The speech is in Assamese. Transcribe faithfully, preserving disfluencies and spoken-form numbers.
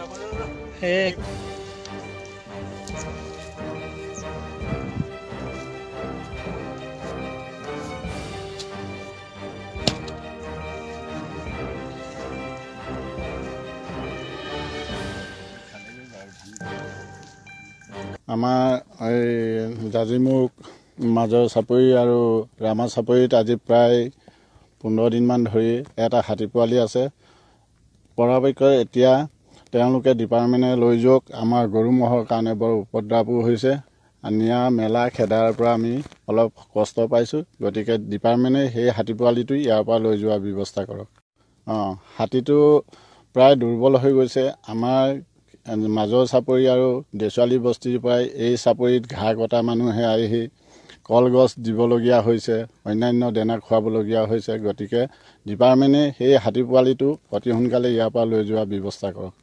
এক আমাৰ এই জাজিমুখ মাজৰ চাপৰি আৰু ৰামা চাপৰিত আজি প্ৰায় পোন্ধৰ দিনমান ধৰি এটা হাতী পোৱালি আছে। পৰাপক্ষত এতিয়া তেওঁলোকে ডিপাৰ্টমেণ্টে লৈ যাওক, আমাৰ গৰু ম'হৰ কাৰণে বৰ উপদ্ৰৱো হৈছে। নিয়া মেলা খেদাৰ পৰা আমি অলপ কষ্ট পাইছোঁ, গতিকে ডিপাৰ্টমেণ্টে সেই হাতী পোৱালিটো ইয়াৰ পৰা লৈ যোৱাৰ ব্যৱস্থা কৰক। অঁ, হাতীটো প্ৰায় দুৰ্বল হৈ গৈছে। আমাৰ মাজৰ চাপৰি আৰু দেচুৱালী বস্তিৰ পৰাই এই চাপৰিত ঘাঁহ কটা মানুহে আহি কলগছ দিবলগীয়া হৈছে, অন্যান্য দানা খুৱাবলগীয়া হৈছে। গতিকে ডিপাৰ্টমেণ্টে সেই হাতী পোৱালিটো অতি সোনকালে ইয়াৰ পৰা লৈ যোৱাৰ ব্যৱস্থা কৰক।